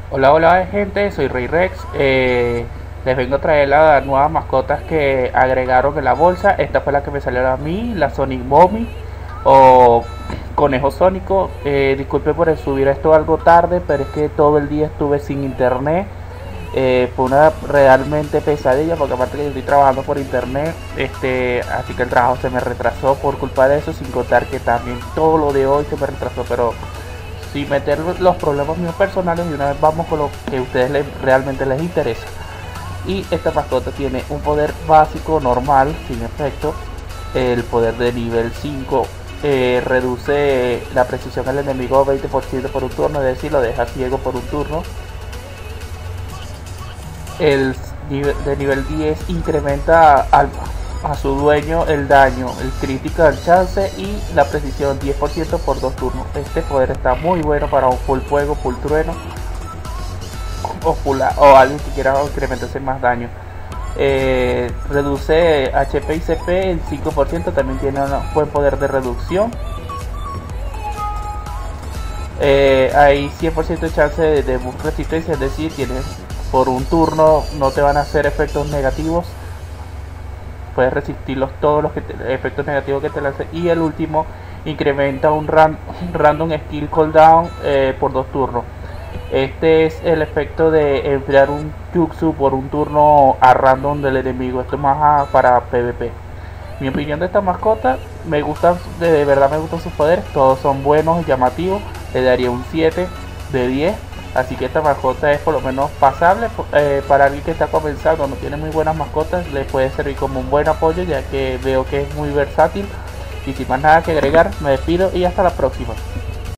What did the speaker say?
Hola, hola gente, soy Rey Rex. Les vengo a traer las nuevas mascotas que agregaron en la bolsa. Esta fue la que me salió a mí, la Sonic Mommy o Conejo Sónico. Disculpe por subir esto algo tarde, pero es que todo el día estuve sin internet. Fue una realmente pesadilla porque aparte que yo estoy trabajando por internet, así que el trabajo se me retrasó por culpa de eso, sin contar que también todo lo de hoy se me retrasó, pero sin meter los problemas míos personales, y una vez vamos con lo que a ustedes realmente les interesa. Y esta mascota tiene un poder básico normal, sin efecto. El poder de nivel 5 reduce la precisión del enemigo 20% por un turno, es decir, lo deja ciego por un turno. El de nivel 10 incrementa a su dueño el daño, el critical chance y la precisión 10% por 2 turnos. Este poder está muy bueno para un full fuego, full trueno o alguien que quiera incrementarse más daño. Reduce HP y CP en 5%, también tiene un buen poder de reducción. Hay 100% de chance de buff resistencia, es decir, tienes por un turno no te van a hacer efectos negativos, puedes resistirlos todos los efectos negativos que te lancen. Y el último incrementa un random skill cooldown por 2 turnos. Este es el efecto de emplear un jutsu por un turno a random del enemigo. Esto es más para PvP. Mi opinión de esta mascota, me gustan, de verdad me gustan sus poderes, todos son buenos y llamativos. Le daría un 7 de 10. Así que esta mascota es por lo menos pasable. Para alguien que está comenzando, no tiene muy buenas mascotas, le puede servir como un buen apoyo, ya que veo que es muy versátil. Y sin más nada que agregar, me despido y hasta la próxima.